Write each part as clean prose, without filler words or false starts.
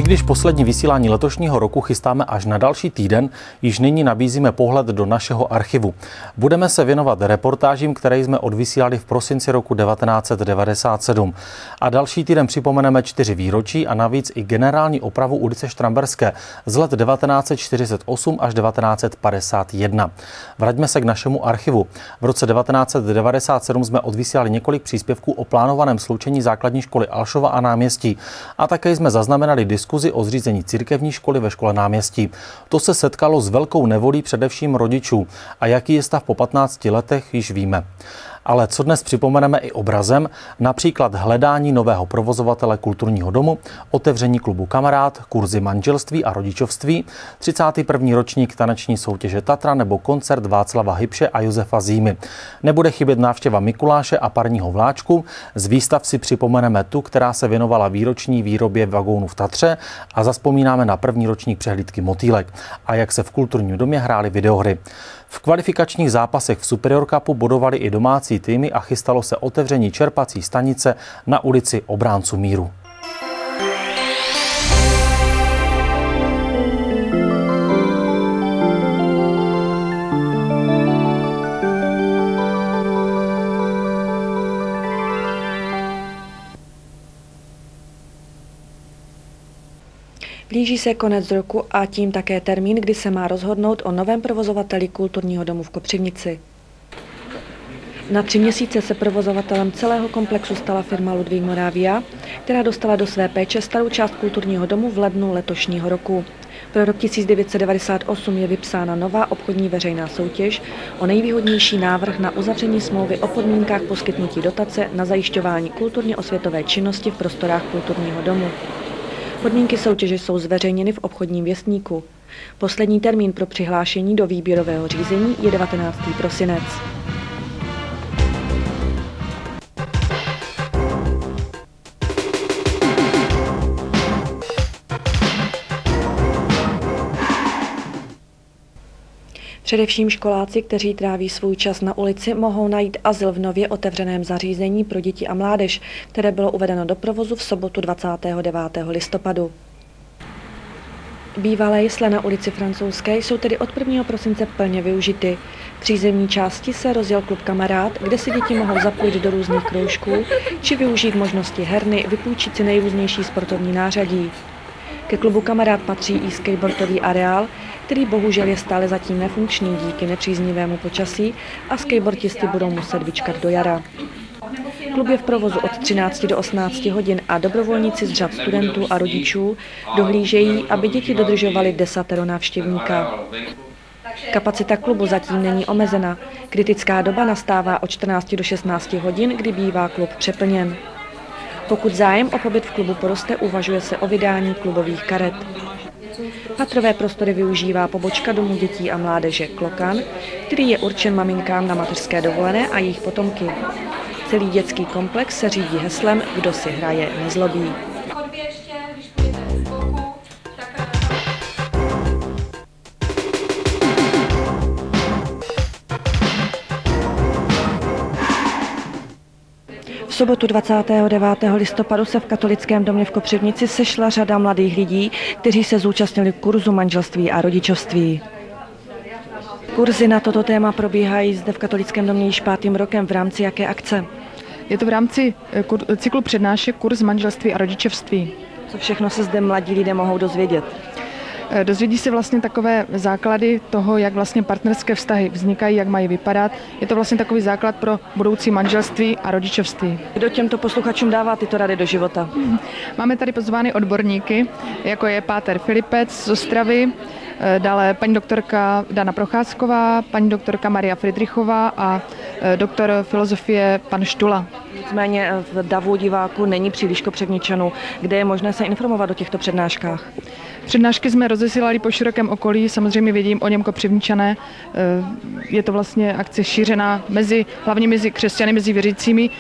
když poslední vysílání letošního roku chystáme až na další týden, již nyní nabízíme pohled do našeho archivu. Budeme se věnovat reportážím, které jsme odvysílali v prosinci roku 1997. A další týden připomeneme 4 výročí a navíc i generální opravu ulice Štramberské z let 1948 až 1951. Vraťme se k našemu archivu. V roce 1997 jsme odvysílali několik příspěvků o plánovaném sloučení základní školy Alšova a Náměstí. A také jsme zaznamenali diskuzi o zřízení církevní školy ve škole Náměstí. To se setkalo s velkou nevolí především rodičů. A jaký je stav po 15 letech, již víme. Ale co dnes připomeneme i obrazem, například hledání nového provozovatele kulturního domu, otevření klubu Kamarád, kurzy manželství a rodičovství, 31. ročník taneční soutěže Tatra nebo koncert Václava Hybše a Josefa Zímy. Nebude chybět návštěva Mikuláše a parního vláčku, z výstav si připomeneme tu, která se věnovala výroční výrobě vagónů v Tatře a zazpomínáme na první ročník přehlídky Motýlek a jak se v kulturním domě hrály videohry. V kvalifikačních zápasech v Superior Cupu bodovali i domácí týmy a chystalo se otevření čerpací stanice na ulici Obránců míru. Blíží se konec roku a tím také termín, kdy se má rozhodnout o novém provozovateli kulturního domu v Kopřivnici. Na 3 měsíce se provozovatelem celého komplexu stala firma Ludvík Moravia, která dostala do své péče starou část kulturního domu v lednu letošního roku. Pro rok 1998 je vypsána nová obchodní veřejná soutěž o nejvýhodnější návrh na uzavření smlouvy o podmínkách poskytnutí dotace na zajišťování kulturně osvětové činnosti v prostorách kulturního domu. Podmínky soutěže jsou zveřejněny v obchodním věstníku. Poslední termín pro přihlášení do výběrového řízení je 19. prosinec. Především školáci, kteří tráví svůj čas na ulici, mohou najít azyl v nově otevřeném zařízení pro děti a mládež, které bylo uvedeno do provozu v sobotu 29. listopadu. Bývalé jesle na ulici Francouzské jsou tedy od 1. prosince plně využity. V přízemní části se rozjel klub Kamarád, kde si děti mohou zapojit do různých kroužků, či využít možnosti herny, vypůjčit si nejrůznější sportovní nářadí. Ke klubu Kamarád patří i skateboardový areál, který bohužel je stále zatím nefunkční díky nepříznivému počasí a skateboardisti budou muset vyčkat do jara. Klub je v provozu od 13 do 18 hodin a dobrovolníci z řad studentů a rodičů dohlížejí, aby děti dodržovaly 10 návštěvníka. Kapacita klubu zatím není omezena. Kritická doba nastává od 14 do 16 hodin, kdy bývá klub přeplněn. Pokud zájem o pobyt v klubu poroste, uvažuje se o vydání klubových karet. Patrové prostory využívá pobočka domu dětí a mládeže Klokan, který je určen maminkám na mateřské dovolené a jejich potomky. Celý dětský komplex se řídí heslem Kdo si hraje, nezlobí. V sobotu 29. listopadu se v katolickém domě v Kopřivnici sešla řada mladých lidí, kteří se zúčastnili kurzu manželství a rodičovství. Kurzy na toto téma probíhají zde v katolickém domě již 5. rokem. V rámci jaké akce? Je to v rámci cyklu přednášek kurz manželství a rodičovství. Co všechno se zde mladí lidé mohou dozvědět? Dozvědí se vlastně takové základy toho, jak vlastně partnerské vztahy vznikají, jak mají vypadat. Je to vlastně takový základ pro budoucí manželství a rodičovství. Kdo těmto posluchačům dává tyto rady do života? Máme tady pozvány odborníky, jako je páter Filipec z Ostravy, dále paní doktorka Dana Procházková, paní doktorka Maria Friedrichová a doktor filozofie pan Štula. Nicméně v davu diváku není příliš Kopřivničanů, kde je možné se informovat o těchto přednáškách. Přednášky jsme rozesílali po širokém okolí, samozřejmě vědím o něm Kopřivničané. Je to vlastně akce šířená hlavně mezi křesťany, mezi věřícími.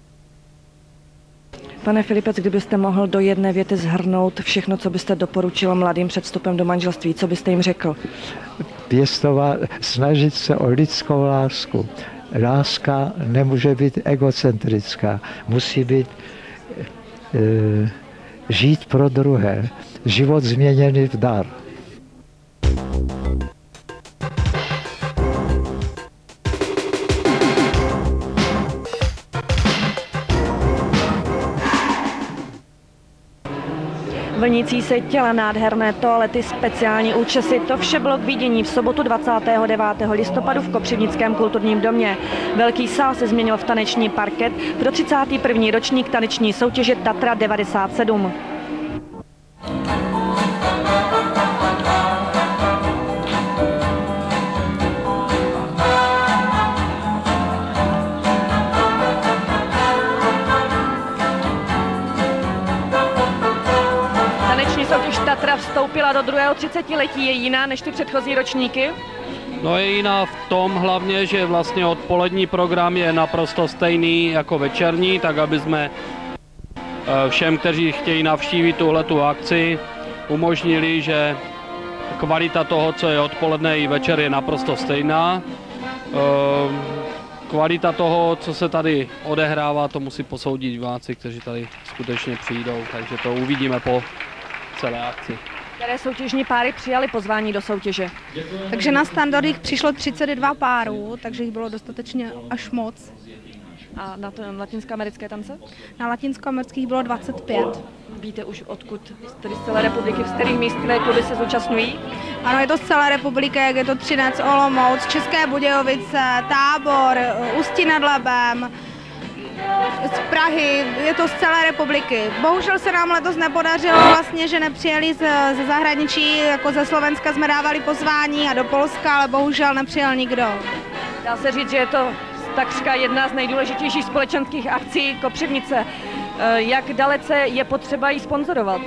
Pane Filipec, kdybyste mohl do jedné věty shrnout všechno, co byste doporučil mladým před vstupem do manželství, co byste jim řekl? Snažit se o lidskou lásku. Láska nemůže být egocentrická, musí být žít pro druhé, život změněný v dar. Vlnící se těla, nádherné toalety, speciální účesy, to vše bylo k vidění v sobotu 29. listopadu v Kopřivnickém kulturním domě. Velký sál se změnil v taneční parket pro 31. ročník taneční soutěže Tatra 97. Soutěž Tatra vstoupila do druhého 30letí, je jiná než ty předchozí ročníky? No je jiná v tom hlavně, že vlastně odpolední program je naprosto stejný jako večerní, tak aby jsme všem, kteří chtějí navštívit tuhletu akci, umožnili, že kvalita toho, co je odpoledne i večer, je naprosto stejná. Kvalita toho, co se tady odehrává, to musí posoudit diváci, kteří tady skutečně přijdou, takže to uvidíme po celé akci. Které soutěžní páry přijali pozvání do soutěže? Takže na standardích přišlo 32 párů, takže jich bylo dostatečně až moc. A na latinskoamerické tance? Na latinskoamerických bylo 25. Víte už odkud, tedy z celé republiky, z kterých míst, které kluby se zúčastňují? Ano, je to z celé republiky, jak je to Třinec, Olomouc, České Budějovice, Tábor, Ústí nad Labem, z Prahy, je to z celé republiky. Bohužel se nám letos nepodařilo vlastně, že nepřijeli ze zahraničí, jako ze Slovenska jsme dávali pozvání a do Polska, ale bohužel nepřijel nikdo. Dá se říct, že je to takřka jedna z nejdůležitějších společenských akcí Kopřivnice. Jak dalece je potřeba ji sponzorovat?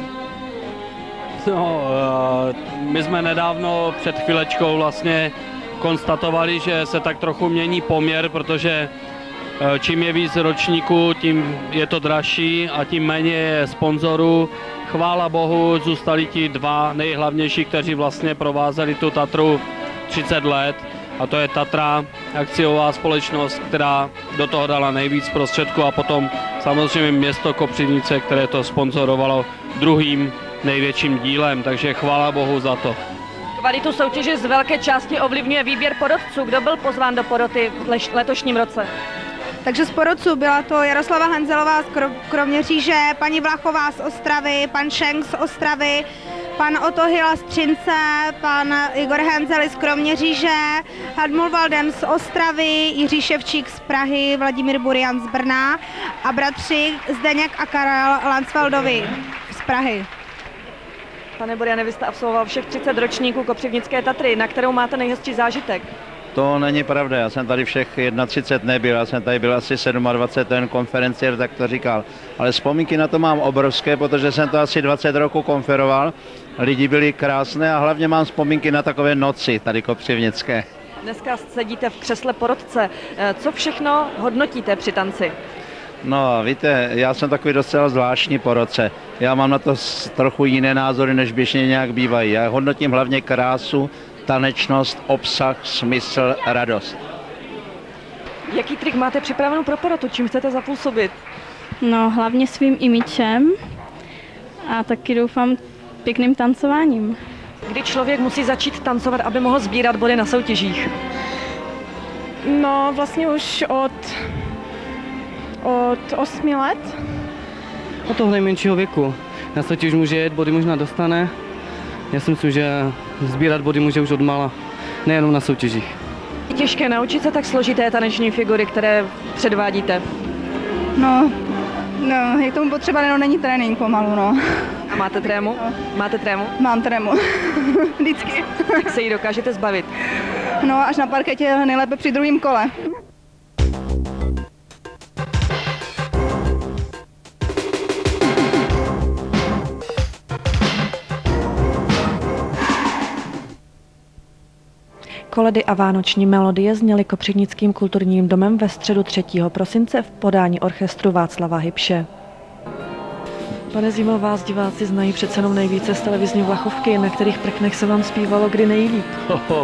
No, my jsme nedávno před chvílečkou vlastně konstatovali, že se tak trochu mění poměr, protože čím je víc ročníků, tím je to dražší a tím méně je sponzorů. Chvála Bohu, zůstali ti dva nejhlavnější, kteří vlastně provázeli tu Tatru 30 let. A to je Tatra, akciová společnost, která do toho dala nejvíc prostředků, a potom samozřejmě město Kopřivnice, které to sponzorovalo druhým největším dílem, takže chvála Bohu za to. Kvalitu soutěže z velké části ovlivňuje výběr porotců. Kdo byl pozván do poroty v letošním roce? Takže z porodců byla to Jaroslava Hanzelová z Kroměříže, paní Vlachová z Ostravy, pan Šenk z Ostravy, pan Otohyla z Třince, pan Igor Hanzeli z Kroměříže, Hadmul Valdem z Ostravy, Jiří Ševčík z Prahy, Vladimír Burian z Brna a bratři Zdeněk a Karel Lansfeldovi z Prahy. Pane Buriane, vy jste absolvoval všech 30 ročníků Kopřivnické Tatry. Na kterou máte nejhezčí zážitek? To není pravda, já jsem tady všech 31 nebyl, já jsem tady byl asi 27, ten konferenciér tak to říkal. Ale vzpomínky na to mám obrovské, protože jsem to asi 20 roků konferoval, lidi byli krásné a hlavně mám vzpomínky na takové noci tady kopřivnické. Dneska sedíte v křesle porotce. Co všechno hodnotíte při tanci? No víte, já jsem takový docela zvláštní porotce. Já mám na to trochu jiné názory, než běžně nějak bývají. Já hodnotím hlavně krásu, tanečnost, obsah, smysl, radost. Jaký trik máte připravenou pro porotu? Čím chcete zapůsobit? No, hlavně svým imičem a taky doufám pěkným tancováním. Kdy člověk musí začít tancovat, aby mohl sbírat body na soutěžích? No, vlastně už od 8 let. Od toho nejmenšího věku. Na soutěž může jet, body možná dostane. Já si myslím, že sbírat body může už od mala, nejenom na soutěžích. Je těžké naučit se tak složité taneční figury, které předvádíte? No, je k tomu potřeba, no, není trénink pomalu, no. A máte trému? No. Máte trému? Mám trému, vždycky. Jak se jí dokážete zbavit? No, až na parketě, nejlépe při druhém kole. Koledy a vánoční melodie zněly Kopřivnickým kulturním domem ve středu 3. prosince v podání orchestru Václava Hybše. Pane Zimo, vás diváci znají přece jenom nejvíce z televizní Vlachovky, na kterých prknech se vám zpívalo kdy nejlíp.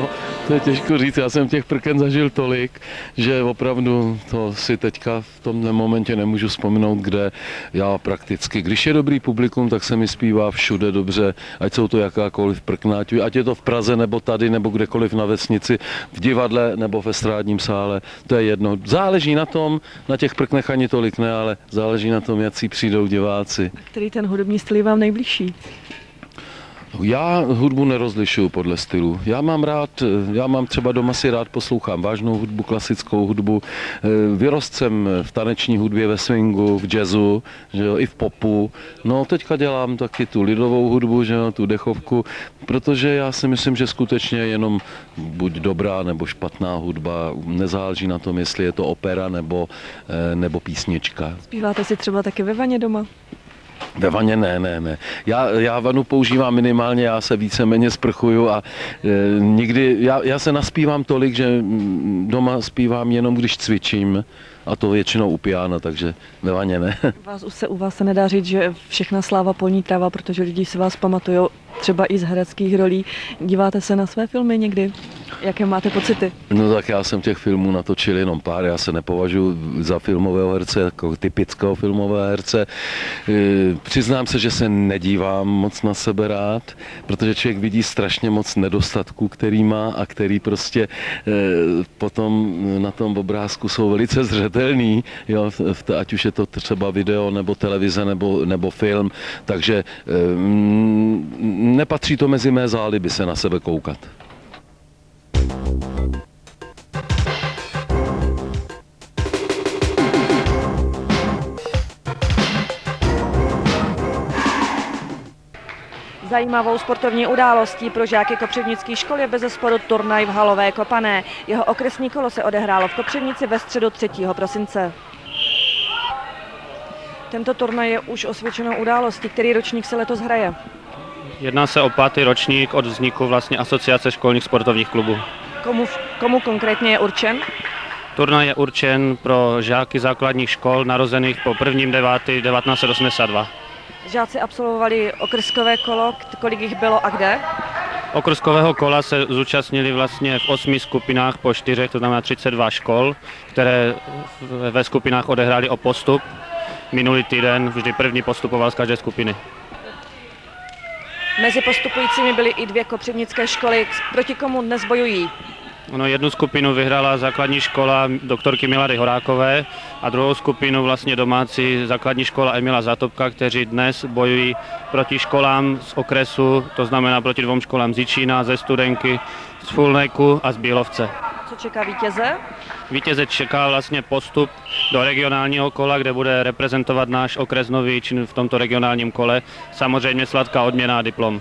To je těžko říct, já jsem těch prken zažil tolik, že opravdu to si teďka v tomhle momentě nemůžu vzpomenout, kde já prakticky, když je dobrý publikum, tak se mi zpívá všude dobře, ať jsou to jakákoliv prkna, ať je to v Praze nebo tady, nebo kdekoliv na vesnici, v divadle nebo v estrádním sále, to je jedno. Záleží na tom, na těch prknech ani tolik ne, ale záleží na tom, jak si přijdou diváci. Který ten hudební styl je vám nejbližší? Já hudbu nerozlišuju podle stylu. Já mám třeba doma si rád poslouchám vážnou hudbu, klasickou hudbu. Vyrost jsem v taneční hudbě, ve swingu, v jazzu, že jo, i v popu. No teďka dělám taky tu lidovou hudbu, že jo, tu dechovku, protože já si myslím, že skutečně jenom buď dobrá nebo špatná hudba, nezáleží na tom, jestli je to opera nebo písnička. Zpíváte si třeba taky ve vaně doma? Ve vaně ne. Já vanu používám minimálně, já se víceméně sprchuju a nikdy, já se naspívám tolik, že doma zpívám jenom, když cvičím a to většinou u piana, takže ve vaně ne. U vás se nedá říct, že všechna sláva polní tráva, protože lidi si vás pamatujou třeba i z hereckých rolí. Díváte se na své filmy někdy? Jaké máte pocity? No tak já jsem těch filmů natočil jenom pár, já se nepovažuji za filmového herce, jako typického filmového herce. Přiznám se, že se nedívám moc na sebe rád, protože člověk vidí strašně moc nedostatků, který má a který prostě potom na tom obrázku jsou velice zřetelný, jo, ať už je to třeba video nebo televize nebo film, takže nepatří to mezi mé záliby se na sebe koukat. Zajímavou sportovní událostí pro žáky Kopřivnické školy je bezesporu turnaj v halové kopané. Jeho okresní kolo se odehrálo v Kopřivnici ve středu 3. prosince. Tento turnaj je už osvědčenou událostí. Který ročník se letos hraje? Jedná se o 5. ročník od vzniku vlastně Asociace školních sportovních klubů. Komu konkrétně je určen? Turnaj je určen pro žáky základních škol narozených po 1.9.1982. Žáci absolvovali okrskové kolo, kolik jich bylo a kde? Okrskového kola se zúčastnili vlastně v 8 skupinách po 4, to znamená 32 škol, které ve skupinách odehrály o postup. Minulý týden vždy první postupoval z každé skupiny. Mezi postupujícími byly i 2 kopřivnické školy. Proti komu dnes bojují? No, jednu skupinu vyhrála základní škola doktorky Milady Horákové a druhou skupinu vlastně domácí základní škola Emila Zatopka, kteří dnes bojují proti školám z okresu, to znamená proti 2 školám z Jičína, ze Studenky, z Fulnéku a z Bílovce. Co čeká vítěze? Vítěze čeká vlastně postup do regionálního kola, kde bude reprezentovat náš okres Nový Jičín v tomto regionálním kole. Samozřejmě sladká odměna a diplom.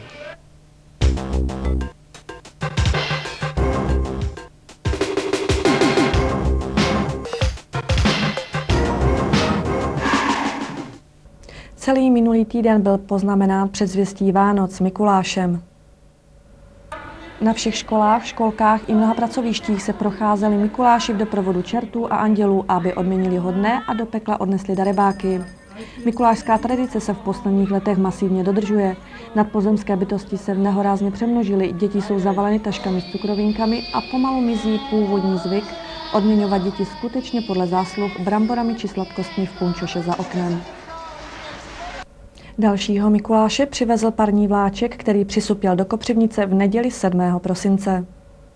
Celý minulý týden byl poznamenán předzvěstí Vánoc Mikulášem. Na všech školách, školkách i mnoha pracovištích se procházeli Mikuláši v doprovodu čertů a andělů, aby odměnili hodné a do pekla odnesli darebáky. Mikulášská tradice se v posledních letech masivně dodržuje. Nadpozemské bytosti se nehorázně přemnožily, děti jsou zavaleny taškami s cukrovinkami a pomalu mizí původní zvyk odměňovat děti skutečně podle zásluh bramborami či sladkostmi v punčoše za oknem. Dalšího Mikuláše přivezl parní vláček, který přisupěl do Kopřivnice v neděli 7. prosince.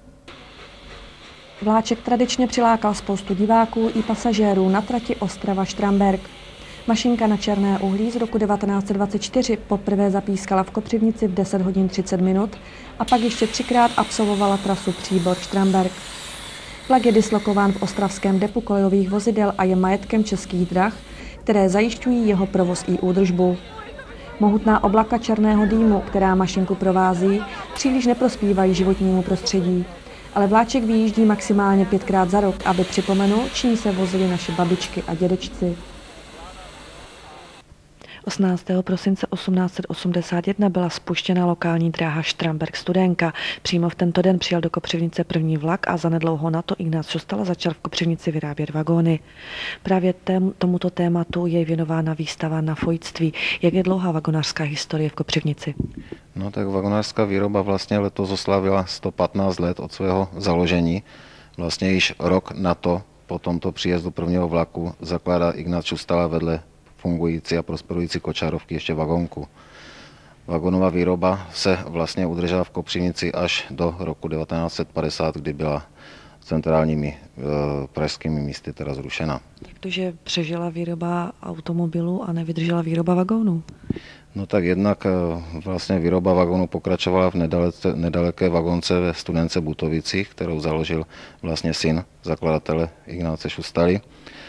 Vláček tradičně přilákal spoustu diváků i pasažérů na trati Ostrava-Štramberk. Mašinka na černé uhlí z roku 1924 poprvé zapískala v Kopřivnici v 10 hodin 30 minut a pak ještě 3krát absolvovala trasu Příbor-Štramberk. Vlak je dislokován v ostravském depu kolejových vozidel a je majetkem Českých drah, které zajišťují jeho provoz i údržbu. Mohutná oblaka černého dýmu, která mašinku provází, příliš neprospívají životnímu prostředí. Ale vláček vyjíždí maximálně 5krát za rok, aby připomenul, čím se vozili naše babičky a dědečci. 18. prosince 1881 byla spuštěna lokální dráha Štramberk-Studénka. Přímo v tento den přijel do Kopřivnice první vlak a zanedlouho na to Ignác Šustala začal v Kopřivnici vyrábět vagóny. Právě tomuto tématu je věnována výstava na fojtství. Jak je dlouhá vagonářská historie v Kopřivnici? No tak vagonářská výroba vlastně letos oslavila 115 let od svého založení. Vlastně již rok na to, po tomto příjezdu prvního vlaku, zakládá Ignác Šustala vedle fungující a prosperující kočárovky ještě vagónku. Vagonová výroba se vlastně udržela v Kopřivnici až do roku 1950, kdy byla centrálními pražskými místy teda zrušena. Jak to, že přežila výroba automobilů a nevydržela výroba vagónů? No tak jednak vlastně výroba vagónů pokračovala v nedaleké vagonce ve Studénce Butovicích, kterou založil vlastně syn zakladatele Ignáce Šustaly.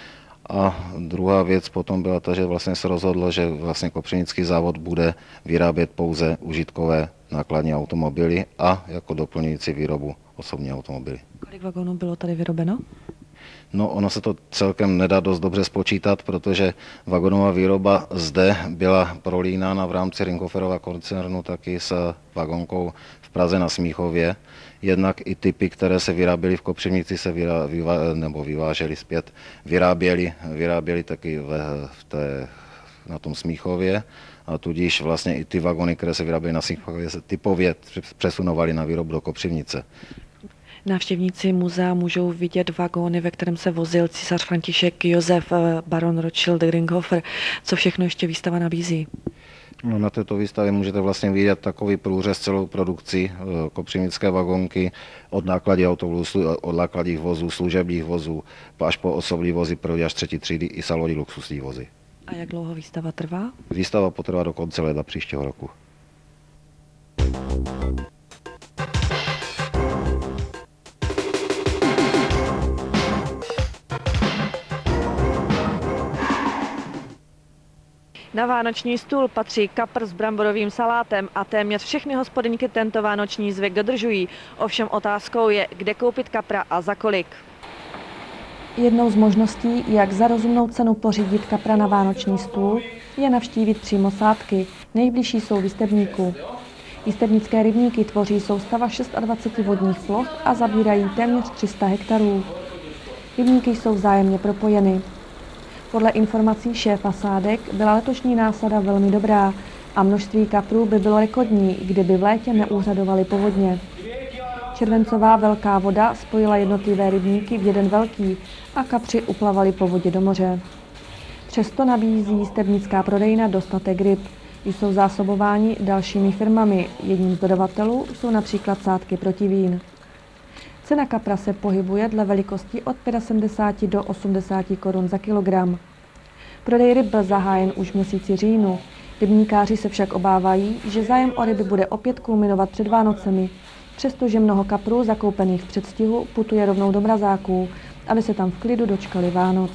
A druhá věc potom byla ta, že vlastně se rozhodlo, že vlastně Kopřivnický závod bude vyrábět pouze užitkové nákladní automobily a jako doplňující výrobu osobní automobily. Kolik vagónů bylo tady vyrobeno? No, ono se to celkem nedá dost dobře spočítat, protože vagonová výroba zde byla prolínána v rámci Ringhofferova koncernu taky s vagonkou v Praze na Smíchově. Jednak i typy, které se vyráběly v Kopřivnici, se vyvážely zpět, vyráběly taky na tom Smíchově. A tudíž vlastně i ty vagony, které se vyráběly na Smíchově, se typově přesunovaly na výrobu do Kopřivnice. Návštěvníci muzea můžou vidět vagóny, ve kterém se vozil císař František Josef, baron Rothschild, Ringhoffer. Co všechno ještě výstava nabízí? No, na této výstavě můžete vlastně vidět takový průřez celou produkci kopřivnické vagónky od nákladních autobusů, od nákladních vozů, služebních vozů, až po osobní vozy první až třetí třídy i salonní luxusní vozy. A jak dlouho výstava trvá? Výstava potrvá do konce ledna příštího roku. Na vánoční stůl patří kapr s bramborovým salátem a téměř všechny hospodyňky tento vánoční zvyk dodržují. Ovšem otázkou je, kde koupit kapra a za kolik. Jednou z možností, jak za rozumnou cenu pořídit kapra na vánoční stůl, je navštívit přímo sádky. Nejbližší jsou v Jistebníku. Jistebnické rybníky tvoří soustava 26 vodních ploch a zabírají téměř 300 hektarů. Rybníky jsou vzájemně propojeny. Podle informací šéfa sádek byla letošní násada velmi dobrá a množství kaprů by bylo rekordní, kdyby v létě neúřadovaly povodně. Červencová velká voda spojila jednotlivé rybníky v jeden velký a kapři uplavali po vodě do moře. Přesto nabízí jistebnická prodejna dostatek ryb. Jsou zásobováni dalšími firmami. Jedním z dodavatelů jsou například sádky Protivín. Cena kapra se pohybuje dle velikosti od 75 do 80 korun za kilogram. Prodej ryb byl zahájen už v měsíci říjnu. Rybníkáři se však obávají, že zájem o ryby bude opět kulminovat před Vánocemi, přestože mnoho kaprů zakoupených v předstihu putuje rovnou do mrazáků, aby se tam v klidu dočkali Vánoc.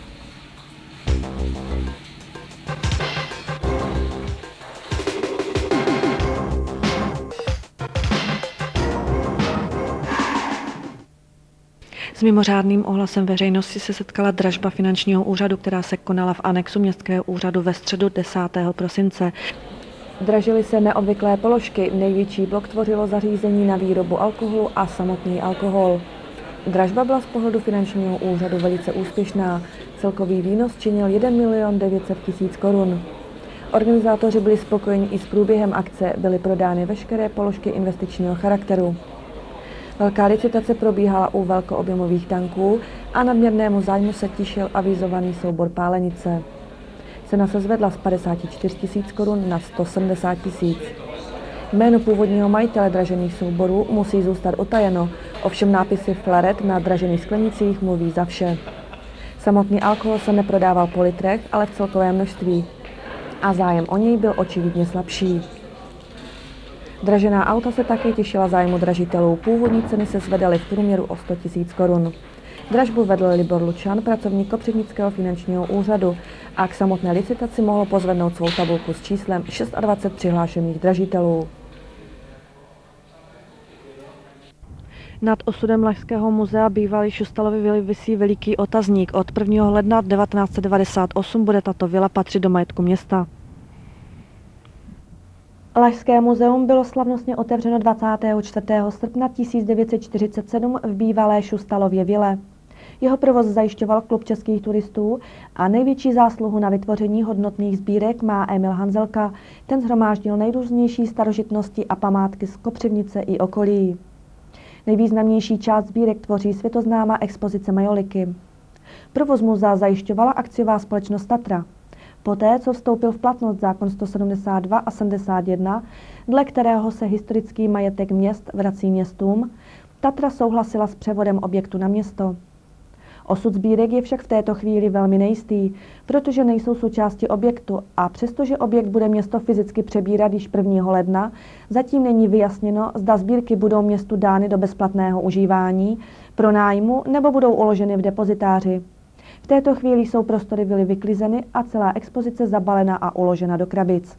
S mimořádným ohlasem veřejnosti se setkala dražba finančního úřadu, která se konala v anexu městského úřadu ve středu 10. prosince. Dražily se neobvyklé položky, největší blok tvořilo zařízení na výrobu alkoholu a samotný alkohol. Dražba byla z pohledu finančního úřadu velice úspěšná. Celkový výnos činil 1 900 000 korun. Organizátoři byli spokojeni i s průběhem akce, byly prodány veškeré položky investičního charakteru. Velká licitace probíhala u velkoobjemových tanků a nadměrnému zájmu se těšil avizovaný soubor pálenice. Cena se zvedla z 54 000 korun na 170 000. Jméno původního majitele dražených souborů musí zůstat utajeno, ovšem nápisy Flaret na dražených sklenicích mluví za vše. Samotný alkohol se neprodával po litrech, ale v celkovém množství. A zájem o něj byl očividně slabší. Dražená auta se také těšila zájmu dražitelů. Původní ceny se zvedaly v průměru o 100 000 korun. Dražbu vedl Libor Lučan, pracovník Kopřivnického finančního úřadu, a k samotné licitaci mohlo pozvednout svou tabulku s číslem 26 přihlášených dražitelů. Nad osudem Lahského muzea bývalý Šustalovy vily visí veliký otazník. Od 1. ledna 1998 bude tato vila patřit do majetku města. Lašské muzeum bylo slavnostně otevřeno 24. srpna 1947 v bývalé Šustalově vile. Jeho provoz zajišťoval Klub českých turistů a největší zásluhu na vytvoření hodnotných sbírek má Emil Hanzelka. Ten shromáždil nejrůznější starožitnosti a památky z Kopřivnice i okolí. Nejvýznamnější část sbírek tvoří světoznámá expozice majoliky. Provoz muzea zajišťovala akciová společnost Tatra. Poté, co vstoupil v platnost zákon 172 a 71, dle kterého se historický majetek měst vrací městům, Tatra souhlasila s převodem objektu na město. Osud sbírek je však v této chvíli velmi nejistý, protože nejsou součástí objektu a přestože objekt bude město fyzicky přebírat již 1. ledna, zatím není vyjasněno, zda sbírky budou městu dány do bezplatného užívání, pronájmu nebo budou uloženy v depozitáři. V této chvíli jsou prostory vily vyklizeny a celá expozice zabalena a uložena do krabic.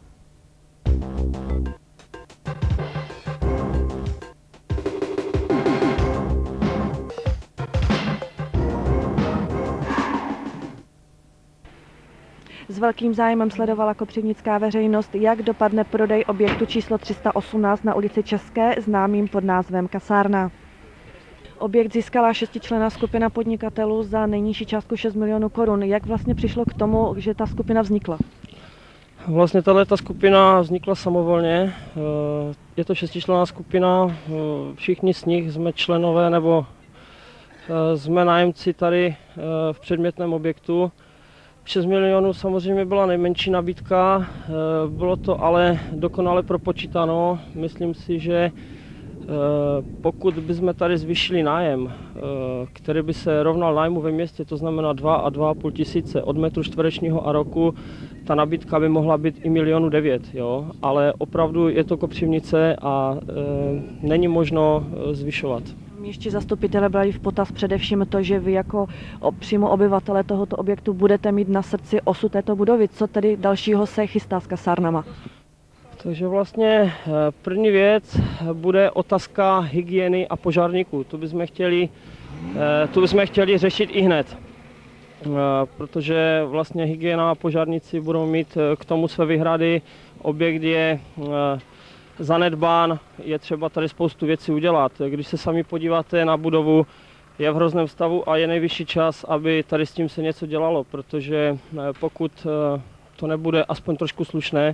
S velkým zájmem sledovala kopřivnická veřejnost, jak dopadne prodej objektu číslo 318 na ulici České, známým pod názvem Kasárna. Objekt získala 6členná skupina podnikatelů za nejnižší částku 6 milionů korun. Jak vlastně přišlo k tomu, že ta skupina vznikla? Vlastně tato skupina vznikla samovolně. Je to 6členná skupina, všichni z nich jsme členové nebo jsme nájemci tady v předmětném objektu. 6 milionů samozřejmě byla nejmenší nabídka, bylo to ale dokonale propočítáno. Myslím si, že pokud bychom tady zvýšili nájem, který by se rovnal nájmu ve městě, to znamená 2 a 2,5 tisíce od metru čtverečního a roku, ta nabídka by mohla být i 1 900 000, jo? Ale opravdu je to Kopřivnice a není možno zvyšovat. Ještě zastupitelé brali v potaz především to, že vy jako přímo obyvatele tohoto objektu budete mít na srdci osud této budovy. Co tedy dalšího se chystá s kasárnama? Takže vlastně první věc bude otázka hygieny a požárníků. Tu bychom chtěli řešit i hned, protože vlastně hygiena a požárníci budou mít k tomu své výhrady. Objekt je zanedbán, je třeba tady spoustu věcí udělat. Když se sami podíváte na budovu, je v hrozném stavu a je nejvyšší čas, aby tady s tím se něco dělalo, protože pokud to nebude aspoň trošku slušné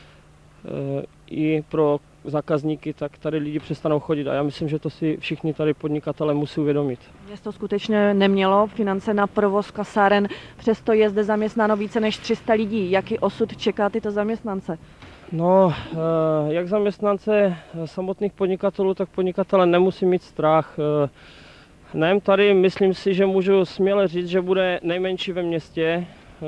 i pro zákazníky, tak tady lidi přestanou chodit a já myslím, že to si všichni tady podnikatelé musí uvědomit. Město skutečně nemělo finance na provoz kasáren, přesto je zde zaměstnáno více než 300 lidí. Jaký osud čeká tyto zaměstnance? No, jak zaměstnance samotných podnikatelů, tak podnikatele nemusí mít strach. Nájem tady, myslím si, že můžu směle říct, že bude nejmenší ve městě.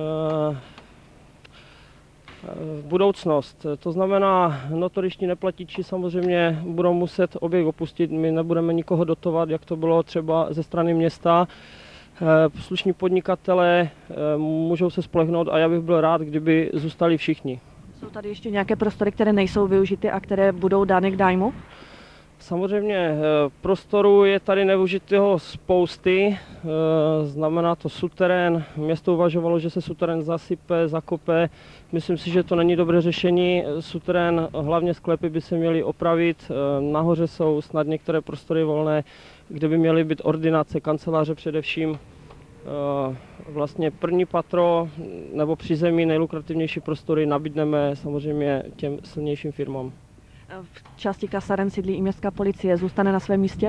Budoucnost. To znamená, notoriční neplatiči samozřejmě budou muset objekt opustit, my nebudeme nikoho dotovat, jak to bylo třeba ze strany města. Slušní podnikatelé můžou se spolehnout a já bych byl rád, kdyby zůstali všichni. Jsou tady ještě nějaké prostory, které nejsou využity a které budou dány k nájmu? Samozřejmě prostoru je tady nevyužitého spousty, znamená to suterén. Město uvažovalo, že se suterén zasype, zakope. Myslím si, že to není dobré řešení. Suterén, hlavně sklepy by se měly opravit. Nahoře jsou snad některé prostory volné, kde by měly být ordinace, kanceláře především. Vlastně první patro nebo přízemí nejlukrativnější prostory nabídneme samozřejmě těm silnějším firmám. V části kasáren sídlí i městská policie. Zůstane na svém místě?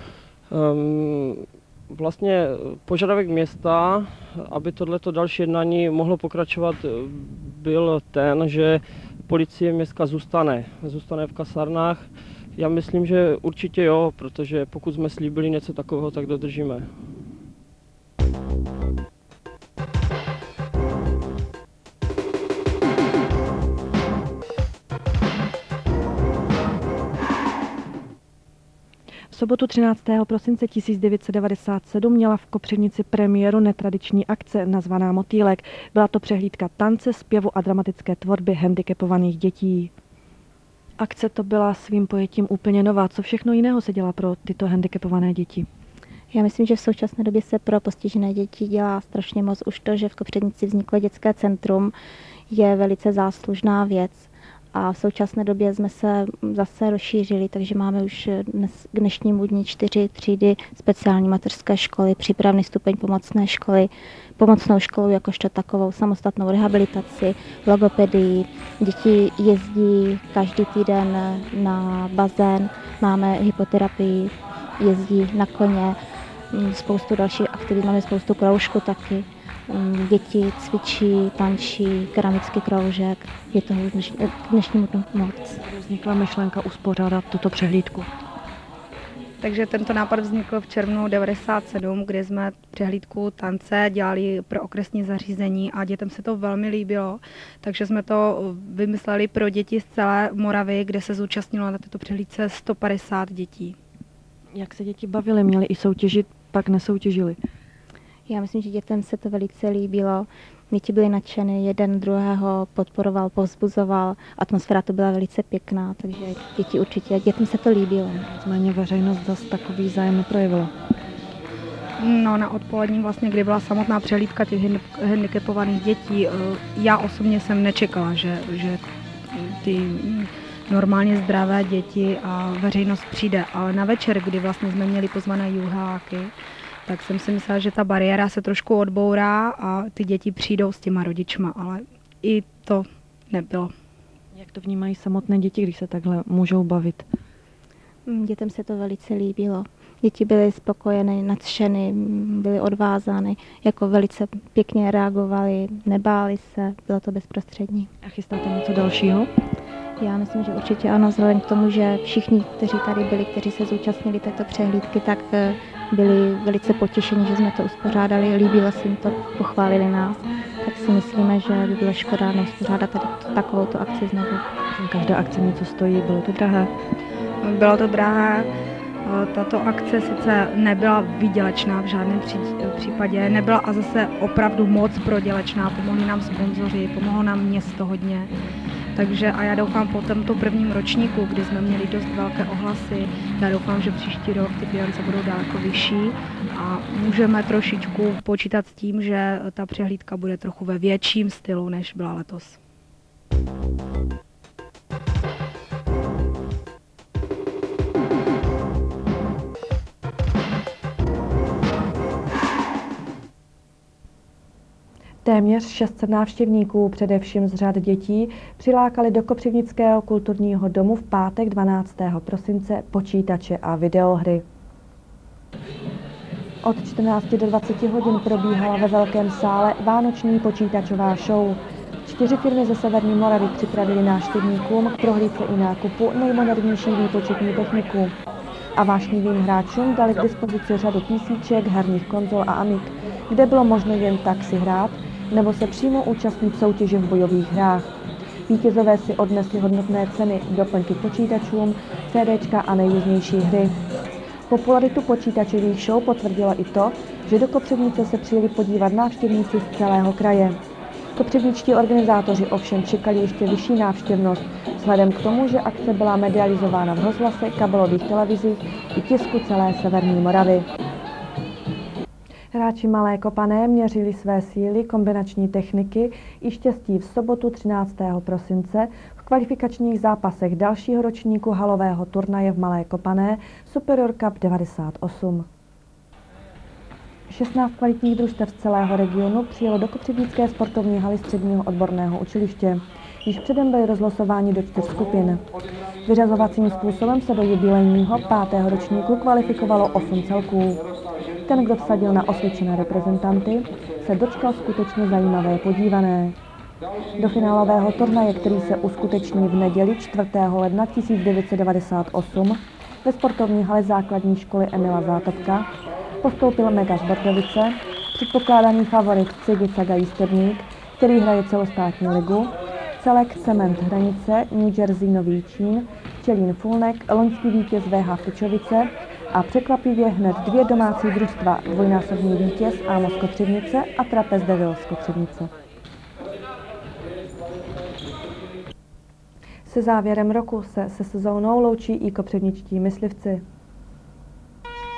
Vlastně požadavek města, aby tohleto další jednání mohlo pokračovat, byl ten, že policie městská zůstane v kasárnách. Já myslím, že určitě jo, protože pokud jsme slíbili něco takového, tak dodržíme. V sobotu 13. prosince 1997 měla v Kopřivnici premiéru netradiční akce nazvaná Motýlek. Byla to přehlídka tance, zpěvu a dramatické tvorby handicapovaných dětí. Akce to byla svým pojetím úplně nová. Co všechno jiného se dělá pro tyto handicapované děti? Já myslím, že v současné době se pro postižené děti dělá strašně moc. Už to, že v Kopřivnici vzniklo dětské centrum, je velice záslužná věc. a v současné době jsme se zase rozšířili, takže máme už k dnešnímu dni 4 třídy speciální mateřské školy, přípravný stupeň pomocné školy, pomocnou školu jakožto takovou, samostatnou rehabilitaci, logopedii. Děti jezdí každý týden na bazén, máme hypoterapii, jezdí na koně, spoustu dalších aktivit, máme spoustu kroužků taky. Děti cvičí, tančí, keramický kroužek, je toho k dnešnímu dnu moc. Vznikla myšlenka uspořádat tuto přehlídku. Takže tento nápad vznikl v červnu 1997, kdy jsme přehlídku tance dělali pro okresní zařízení a dětem se to velmi líbilo, takže jsme to vymysleli pro děti z celé Moravy, kde se zúčastnilo na této přehlídce 150 dětí. Jak se děti bavily, měly i soutěžit, pak nesoutěžili? Já myslím, že dětem se to velice líbilo. Děti byly nadšeny, jeden druhého podporoval, povzbuzoval. Atmosféra to byla velice pěkná, takže dětem se to líbilo. Nicméně veřejnost zase takový zájem neprojevila. No, na odpolední vlastně, kdy byla samotná přehlídka těch handicapovaných dětí, já osobně jsem nečekala, že ty normálně zdravé děti a veřejnost přijde, ale na večer, kdy vlastně jsme měli pozvané juháky, tak jsem si myslela, že ta bariéra se trošku odbourá a ty děti přijdou s těma rodičma, ale i to nebylo. Jak to vnímají samotné děti, když se takhle můžou bavit? Dětem se to velice líbilo. Děti byly spokojeny, nadšeny, byly odvázány, jako velice pěkně reagovali, nebáli se, bylo to bezprostřední. A chystáte něco dalšího? Já myslím, že určitě ano, vzhledem k tomu, že všichni, kteří tady byli, kteří se zúčastnili této přehlídky, tak byli velice potěšeni, že jsme to uspořádali, líbilo se jim to, pochválili nás, tak si myslíme, že by bylo škoda neuspořádat takovouto akci znovu. Každá akce něco stojí, bylo to drahé? Bylo to drahé. Tato akce sice nebyla výdělečná v žádném případě, nebyla a zase opravdu moc prodělečná, pomohli nám sponzoři, pomohlo nám město hodně. Takže a já doufám po tomto prvním ročníku, kdy jsme měli dost velké ohlasy, já doufám, že příští rok ty finance budou daleko vyšší a můžeme trošičku počítat s tím, že ta přehlídka bude trochu ve větším stylu, než byla letos. Téměř 600 návštěvníků, především z řad dětí, přilákali do Kopřivnického kulturního domu v pátek 12. prosince počítače a videohry. Od 14 do 20 hodin probíhala ve velkém sále vánoční počítačová show. 4 firmy ze Severní Moravy připravily návštěvníkům k prohlídce i nákupu nejmodernější výpočetní techniku. A vášnivým hráčům dali k dispozici řadu písíček, herních konzol a amik, kde bylo možno jen tak si hrát, nebo se přímo účastnit soutěže v bojových hrách. Vítězové si odnesli hodnotné ceny, doplňky k počítačům, CDčka a nejrůznější hry. Popularitu počítačových show potvrdilo i to, že do Kopřivnice se přijeli podívat návštěvníci z celého kraje. Kopřivničtí organizátoři ovšem čekali ještě vyšší návštěvnost, vzhledem k tomu, že akce byla medializována v rozhlase, kabelových televizích i tisku celé Severní Moravy. Hráči Malé Kopané měřili své síly, kombinační techniky i štěstí v sobotu 13. prosince v kvalifikačních zápasech dalšího ročníku halového turnaje v Malé Kopané Superior Cup 98. 16 kvalitních družstev z celého regionu přijelo do Kopřivnické sportovní haly středního odborného učiliště. Již předem byly rozlosováni do 4 skupin. Vyřazovacím způsobem se do jubilejního 5. ročníku kvalifikovalo 8 celků. Ten, kdo vsadil na osvědčené reprezentanty, se dočkal skutečně zajímavé podívané. Do finálového turnaje, který se uskuteční v neděli 4. ledna 1998 ve sportovní hale základní školy Emila Zátopka, postoupil Mega Zbortovice, předpokládaný favorit Cigica Gajistebník, který hraje celostátní ligu, Celek Cement Hranice, New Jersey Nový Čín, Čelín Fulnek, loňský vítěz VH Tučovice a překvapivě hned 2 domácí družstva, dvojnásobný vítěz Amos Kopřivnice a Trapez Devils Kopřivnice. Se závěrem roku se sezónou loučí i kopřivničtí myslivci.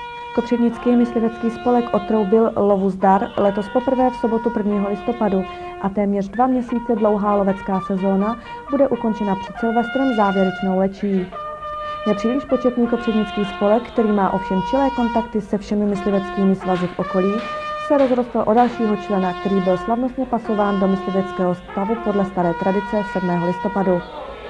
Kopřivnický myslivecký spolek odtroubil lovu zdar letos poprvé v sobotu 1. listopadu a téměř 2 měsíce dlouhá lovecká sezóna bude ukončena před Silvestrem závěrečnou lečí. Nepříliš početný kopřivnický spolek, který má ovšem čilé kontakty se všemi mysliveckými svazy v okolí, se rozrostl o dalšího člena, který byl slavnostně pasován do mysliveckého stavu podle staré tradice 7. listopadu.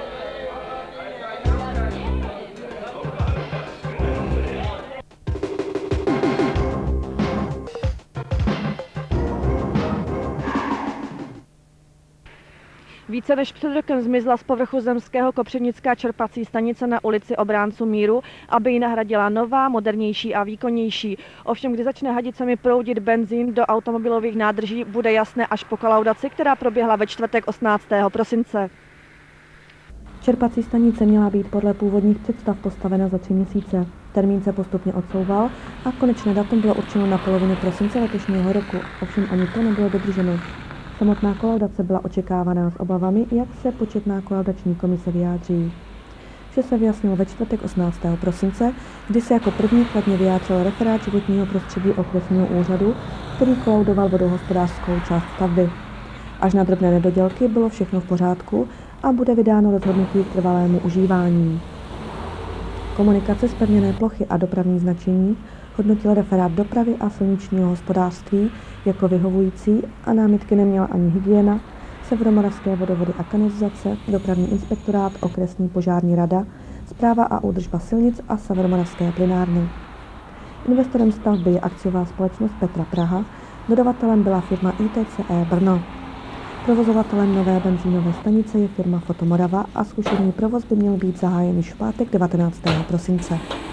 Více než před rokem zmizla z povrchu zemského kopřivnická čerpací stanice na ulici Obránců míru, aby ji nahradila nová, modernější a výkonnější. Ovšem, kdy začne hadicemi proudit benzín do automobilových nádrží, bude jasné až po kolaudaci, která proběhla ve čtvrtek 18. prosince. Čerpací stanice měla být podle původních představ postavena za 3 měsíce. Termín se postupně odsouval a konečné datum bylo určeno na polovinu prosince letošního roku. Ovšem ani to nebylo dodrženo. Samotná kolaudace byla očekávaná s obavami, jak se početná kolaudační komise vyjádří. Vše se vyjasnilo ve čtvrtek 18. prosince, kdy se jako první kladně vyjádřil referát životního prostředí okresního úřadu, který kolaudoval vodohospodářskou část stavby. Až na drobné nedodělky bylo všechno v pořádku a bude vydáno rozhodnutí k trvalému užívání. Komunikace zpevněné plochy a dopravní značení hodnotil referát dopravy a silničního hospodářství jako vyhovující a námitky neměla ani hygiena, Severomoravské vodovody a kanalizace, dopravní inspektorát, okresní požární rada, správa a údržba silnic a Severomoravské plynárny. Investorem stavby je akciová společnost Petra Praha, dodavatelem byla firma ITCE Brno. Provozovatelem nové benzínové stanice je firma Fotomorava a zkušební provoz by měl být zahájen již v pátek 19. prosince.